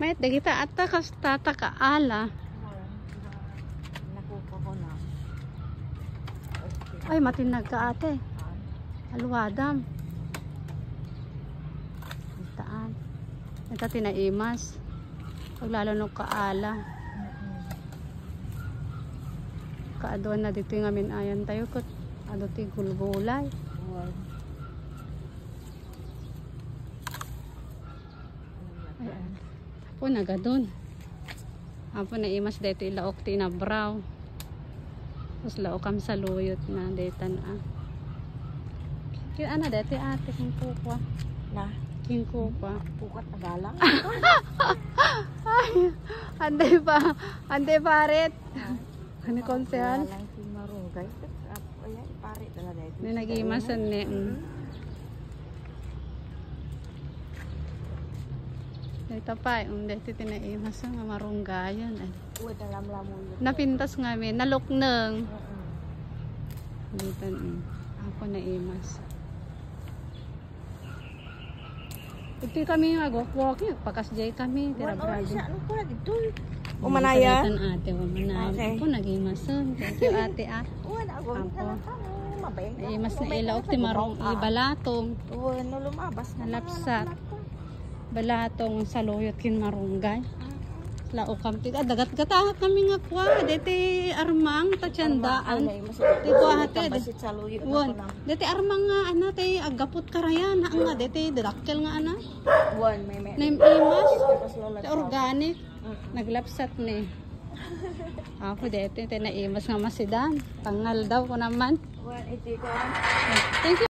May kita ata kasta kaala. Nakuha ko na. Ay matinag ka ate. Alwadam. Itaan. Ito tinaimas. Pag lalo nung kaala. Kaadwan na dito yung amin ayan tayo. Ano ti gulgulay. Ayan. Apo nagadun. Apo naimas dito ilaok ti na braw. Tapos laokam sa luyot na dito na. Kaya ana dati ate kung kukwa. Na? King kukwa. Pukat na galang. Ay, anday pa. Anday paret. Ano konsehal? Galang si Marunggay. Ayan, pare talaga ito. May nag-imasan ni. Ito pa, dito tinaimasan nga marunggayan. Uwad na lamlamo yun. Napintas nga mi, nalukneng. Dito ako naimas. Ito kami mag-walk-walk, pakas-jay kami. Tira brado. Ano po na dito? Umanaya? Ate, umanaya. Okay. Ako nag-imasan. Thank you ate ah. Uwan ako. Mabayang ka. Imas na ilaok ti marong ibalatong. Uwan, no lumabas. Nalapsat. Balatong saluyot kin marunggay. Laokam ti dagat gata kami nga kwa deti armang tatyandaan. Ti kwa ate. Uwan. Deti armang nga ana ti agapot karayan nga deti dakkel nga ana. Uwan, may Naimas. Ti organic. Naglapsat ni. Ako deti tinaimas nga masidan. Tangal daw ko naman. Uwan, ito ko. Thank you.